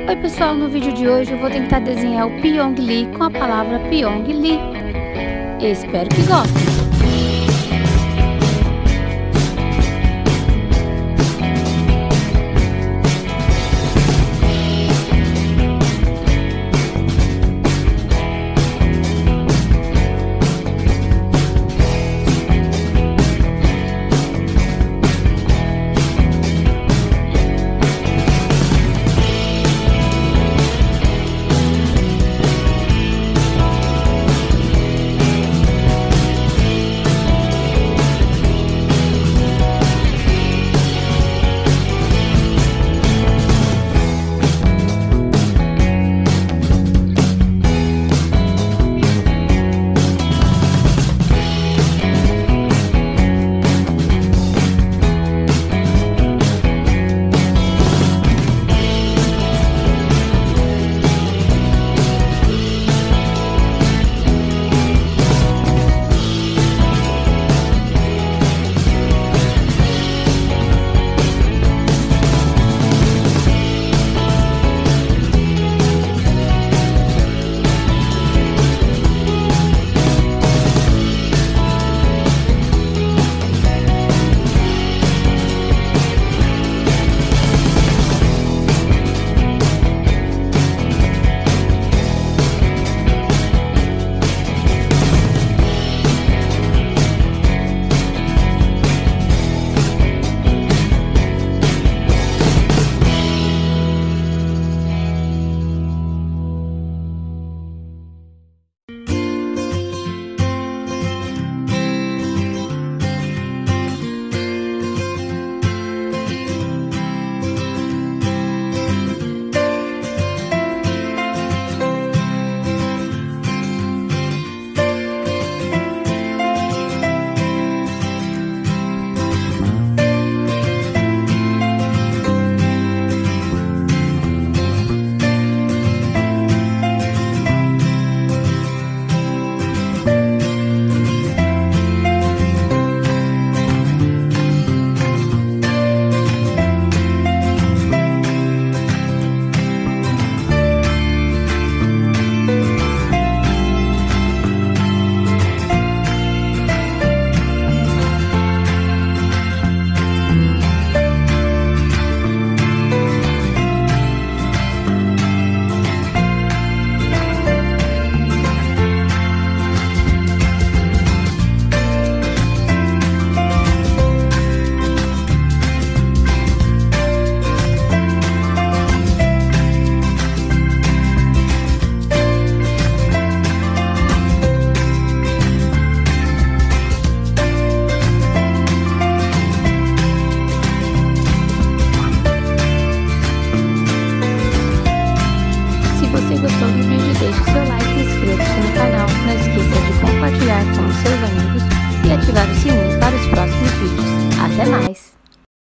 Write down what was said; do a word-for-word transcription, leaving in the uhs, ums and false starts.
Oi pessoal, no vídeo de hoje eu vou tentar desenhar o Pyongyi com a palavra Pyongyi. Espero que gostem! Se você gostou do vídeo, deixe seu like e inscreva-se no canal. Não esqueça de compartilhar com os seus amigos e ativar o sininho para os próximos vídeos. Até mais!